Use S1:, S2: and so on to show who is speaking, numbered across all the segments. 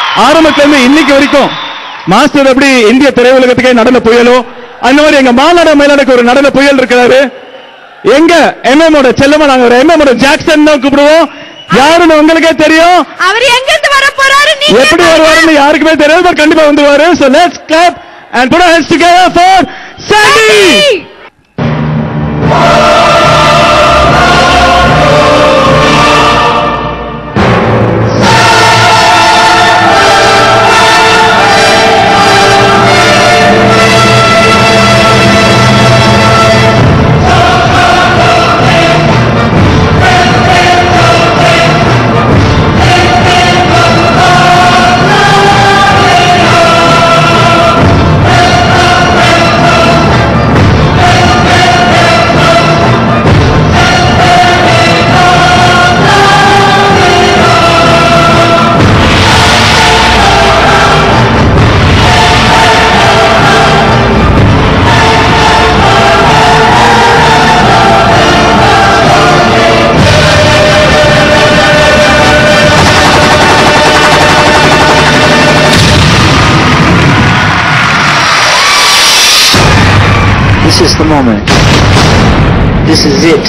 S1: ஆரம்பத்துல இருந்து இன்னைக்கு வரைக்கும் மாஸ்டர் எப்படி இந்திய திரையுலகத்துக்கே நடன புயலோ அந்த மாதிரி எங்க மாநாட மயிலாடுக்கு ஒரு நடன புயல் இருக்கிறாரு. எங்க எம்எம்மோட செல்லமா நாங்க ஒரு எம்எம்மோட ஜாக்சன் தான் கூப்பிடுவோம். யாருன்னு உங்களுக்கே தெரியும்.
S2: அவர் எங்க இருந்து வர போறாரு, நீங்க
S1: எப்படி வருவாருன்னு யாருக்குமே தெரியாது. பட் கண்டிப்பா வந்துருவாரு. So let's clap and put our hands together for Sandy.
S3: This is the moment. This is it.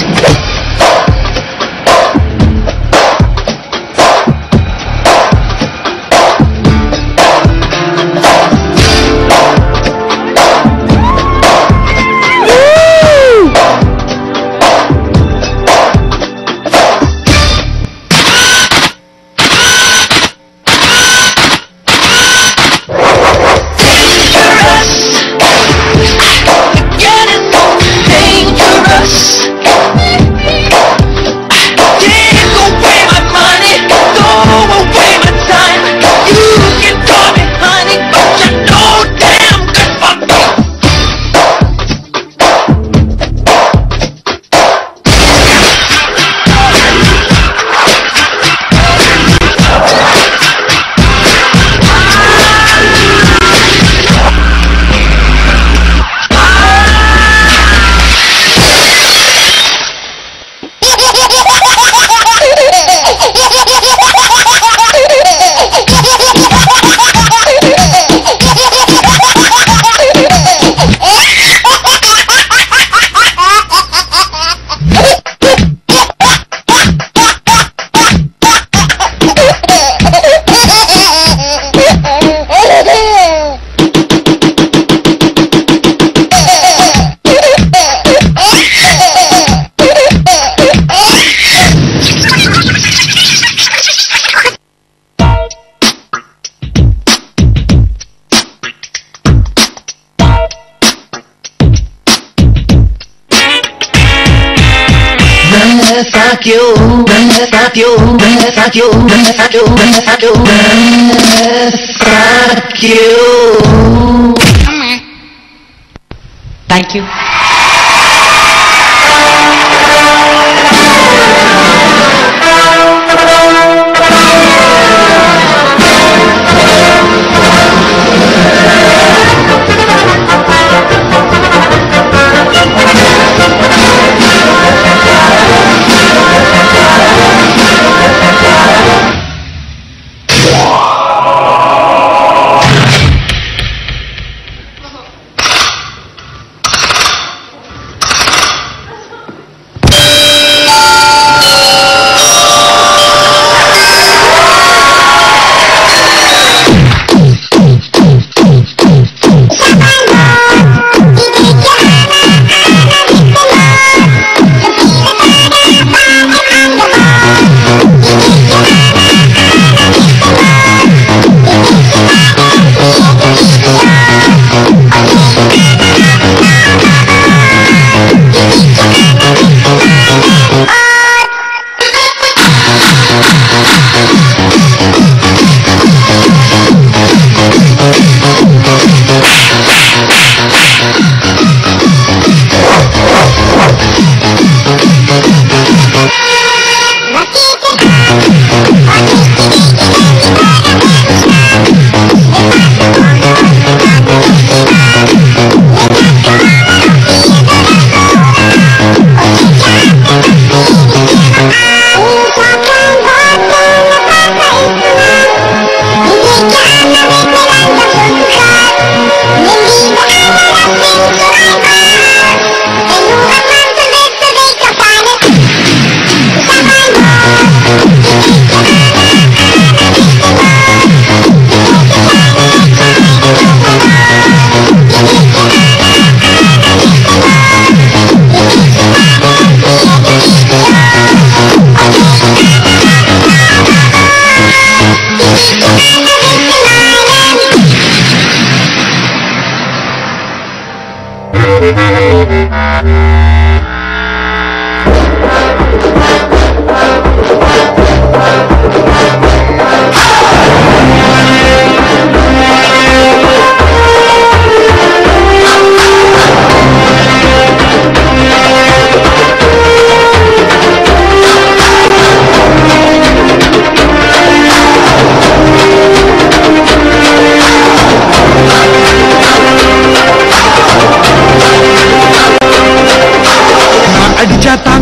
S4: Fuck you, fuck you, fuck you, fuck you, fuck you, fuck you. Thank you.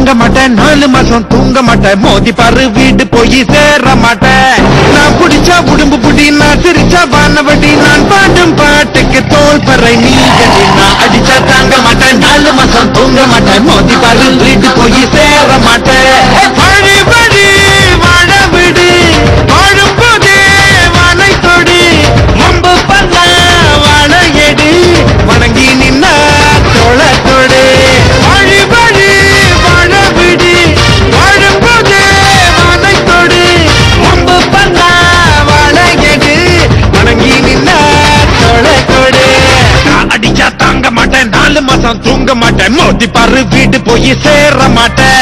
S5: தாங்க மாட்டேன் 4 மாசம் தூங்க மாட்டேன் மோதி பாரு வீடு போய் சேர மாட்டேன் நான் புடிச்சா உடம்பு புடி நான் சிரிச்சா வானவடி நான் பாடும் பாட்டுக்கு தோல் பறை நீ கட்டி நான் அடிச்சா தாங்க மாட்டேன் 4 மாசம் தூங்க மாட்டேன் மோதி பாரு வீடு போய் சேர மாட்டேன் வழி வழி வாழ விடு வாழும் போதே வானை தொடு முன்பு பண்ண வாழ எடு வணங்கி நின்னா தோள தொடு வழி வழி வாழ விடு வாழும் போதே வானை தொடு முன்பு பண்ண வாழ எடு வணங்கி நின்னா தோள தொடு நான் அடிச்சா தாங்க மாட்டேன் 4 மாசம் தூங்க மாட்டேன் மோதி பாரு வீடு போய் சேர மாட்டேன்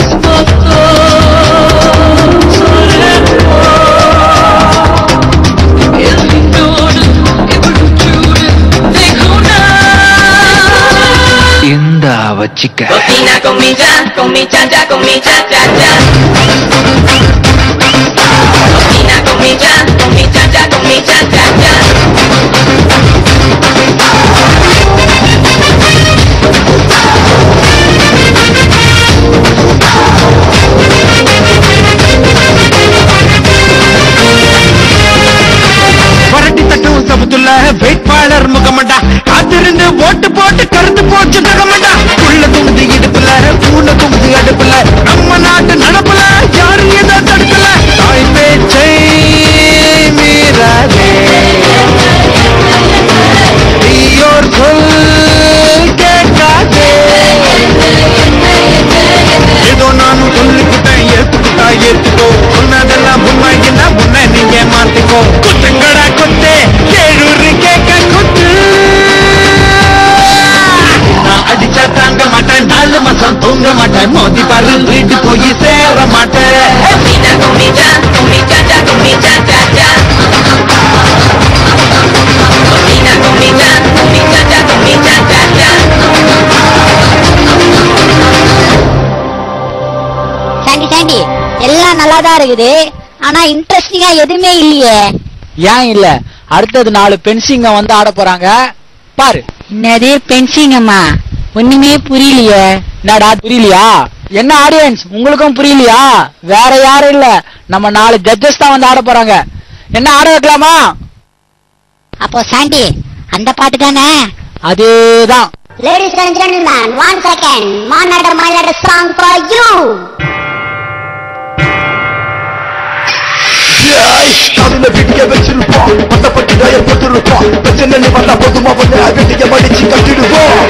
S5: இந்த வச்சிக்க
S2: Cocina con mi cha-cha, con mi cha-cha-cha. Cocina con mi cha-cha, con mi cha-cha-cha.
S5: வரட்டி தட்டும் சபத்துள்ள வேட்பாளர் முகமண்டா காத்திருந்து ஓட்டு போட்டு கருத்து போச்சு தகமண்டா உள்ள தும்புது இடுப்புல பூனை தும்புது அடுப்புல நம்ம நாட்டு நடப்புல யாரும் ஏதோ தடுக்கல தாய் பேச்சை மீறாதே தீயோர் சொல் கேட்காதே ஏதோ நானும் சொல்லிக்கிட்டேன் ஏத்துக்கோ சொன்னதெல்லாம் உண்மையில்லை முன்ன நீங்க மாத்திக்கோ குத்துங்கடா குத்து கேழூரு கேட்க குத்து நான் அடிச்சா தாங்க மாட்டேன் 4 மாசம் தூங்க மாட்டேன் மோதி பாரு வீட்டு போய் சேர மாட்டேன்
S2: Cocina con mi cha-cha, con mi cha-cha-cha. Cocina con mi cha-cha, con mi cha-cha-cha.
S6: Chandy எல்லாம் நல்லாதான் இருக்குது ஆனா இன்ட்ரெஸ்டிங்கா எதுவுமே இல்லையே.
S7: ஏன் இல்ல? அடுத்தது 4 பென்சிங்க வந்து ஆட போறாங்க பாரு.
S6: என்னது பென்சிங்கம்மா? ஒண்ணுமே புரியலையே.
S7: என்னடா புரியலையா? என்ன ஆடியன்ஸ் உங்களுக்கும் புரியலையா? வேற யாரும் இல்ல, நம்ம 4 ஜட்ஜஸ் தான் வந்து ஆட போறாங்க. என்ன ஆட வைக்கலாமா?
S6: அப்போ சாண்டி அந்த பாட்டு தானே?
S7: அதேதான்.
S6: Ladies and gentlemen, 1 second. Manada Manada song for you.
S5: காதுல விடிய வச்சிருப்போம் பட்டப்பட்டு டயர் போட்டுருப்போம் பிரச்சனை வந்தா பொதுமா வந்து வெட்டிய மடிச்சு கட்டிடுவோம்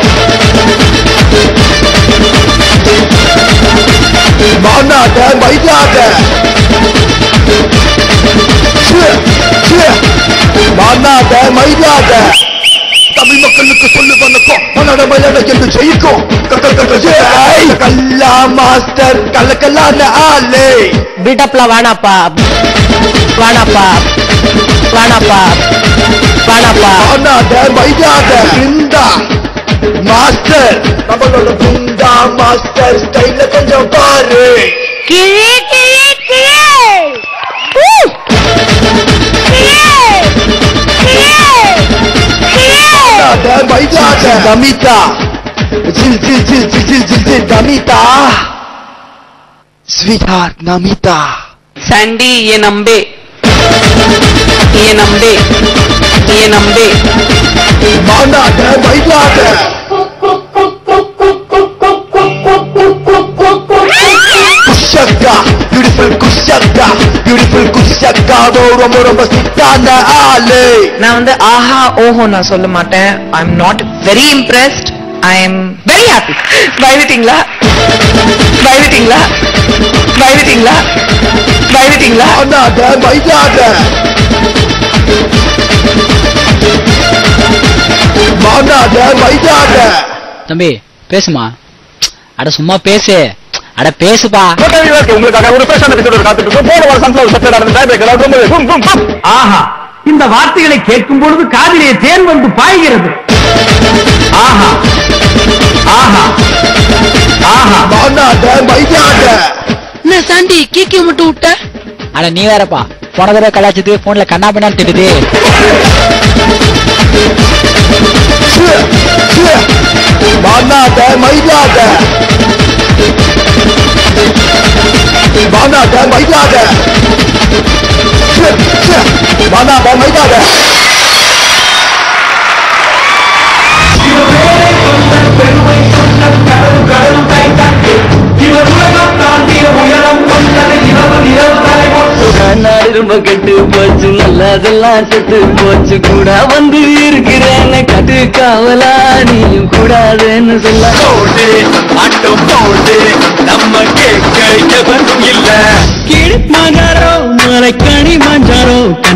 S5: மாநாட மைதாத மாநாட மைதாத தமிழ் மக்களுக்கு சொல்லு வணக்கம் மனட மயிலாட என்று ஜெயிக்கும் கல்லா மாஸ்டர் கலக்கல்லான ஆளே
S7: பீட்டப்ல வேணாப்பா வேணாப்பா வேணாப்பா வேணாப்பா.
S5: மாநாட மைதாத பிருந்தா மாஸ்டர் நம்மளோட பிருந்தா மாஸ்டர் ஸ்டைல கொஞ்சம் பாரு
S2: கிளி கிளி கிளி
S5: மைதாத நமிதா ஜில் ஜில் ஜில் ஜில் ஜில் ஜில் ஜில் நமிதா ஸ்வீட்ஹார்ட் நமிதா
S8: सैंडी ये नंबे ये नंबे ये नंबे
S5: மாநாட மைதாத குஷக்கா பியூட்டிஃபுல் குஷக்கா ரொம்ப ரொம்ப சித்தான ஆளு.
S8: நான் வந்து ஆஹா ஓஹோ நான் சொல்ல மாட்டேன். I am not very impressed. I am very happy. பயவிட்டீங்களா பயவிட்டீங்களா பயவிட்டீங்களா பயவிட்டீங்களா?
S5: மாநாட மைதாத மாநாட மைதாத
S7: தம்பி பேசுமா? அட சும்மா பேசு. அட பேசுப்பா.
S1: உங்களுக்காக ஒரு பேஷன் எபிசோட் காத்துட்டு இருக்கோம். போன வாரம் சன்ஃப்ளவர் சப்ளைட் ஆன டைம் பிரேக்கர் ரொம்ப பூம் பூம் பூம்.
S9: ஆஹா, இந்த வார்த்தைகளை கேட்கும் பொழுது காதிலே தேன் வந்து பாய்கிறது. ஆஹா ஆஹா ஆஹா.
S5: மாநாட மைதாத
S2: என்ன சாண்டி கீக்கி மட்டும் விட்ட?
S7: அட நீ வேறப்பா, போன தடவை கலாச்சது போன்ல கண்ணா பின்னான்னு திட்டுது.
S5: மாநாட மைதாத வானாத மைதாத வானாத மைதாத
S3: ரொம்ப கெட்டு போச்சு நல்லதெல்லாம் செத்து போச்சு கூட வந்து இருக்கிறேன் கட்டு காவலா நீயும் கூடாதுன்னு சொல்ல ஆட்டம் போட்டு நம்ம கேட்க எவரும் இல்ல கீழ் மாஞ்சாரோ மலைக்கணி மாஞ்சாரோ